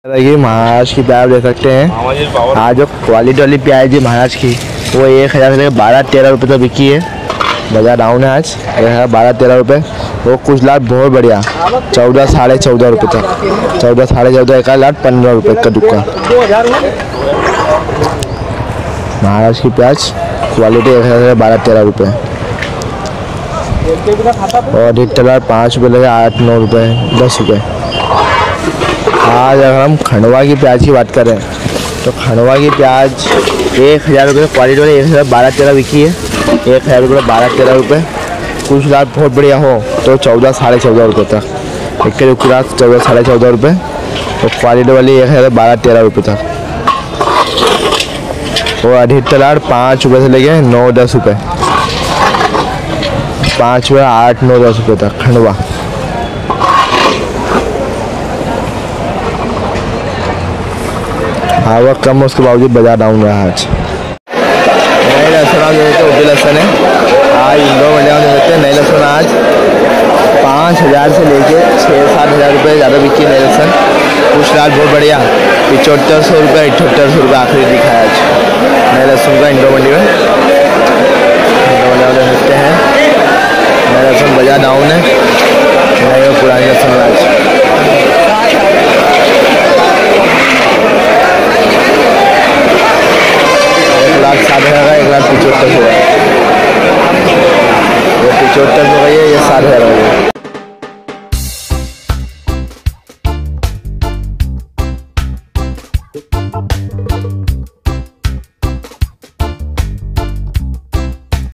ये महाराष्ट्र की प्याज देख सकते हैं। आज जो क्वालिटी वाली प्याज है महाराष्ट्र की वो 1000 से 12-13 रुपये तक बिकी है। बाजार डाउन है आज 12-13 रुपये। वो कुछ लाट बहुत बढ़िया 14-14.5 रुपये तक 14-14.5 एक लाट 15 रुपये का दुक्का। महाराष्ट्र की प्याज क्वालिटी 1000 से 12-13 रुपये और अधिकतर लाट 5 रुपये लगे 8-9 रुपये 10 रुपये। आज अगर हम खंडवा की प्याज की बात करें तो खंडवा की प्याज 1000 रुपये क्वालिटी वाली 12-13 बिकी है। 1000 रुपये 12-13 रुपये। कुछ लाट बहुत बढ़िया हो तो 14-14.5 रुपये तक। एक किलो लाट 14-14.5 रुपये और क्वालिटी वाली 12-13 रुपये तक। और अधिकतर लाट 5 रुपये से लेके 9-10 रुपये 5 रुपये 8-9-10 रुपये तक खंडवा। आवक कम उसके बावजूद बाजार डाउन रहा आज। नए लहसुन आज देते उभी लहसुन है। आज इंदौर मंडिया में देते हैं नए लहसुन आज 5000 से लेके 6-7 रुपये ज़्यादा बिकी नए लहसुन। कुछ लाट बहुत बढ़िया 7500 रुपये 7800 रुपये आखिरी दिखाया आज नए लहसुन का इंदौर मंडी में। इंदौर मंडिया में देते हैं नए लहसुन बाजार डाउन है। नए और पुराने लहसुन आज 1,07,000 का 1,75,000 ये 75 हो गई है। ये 7,000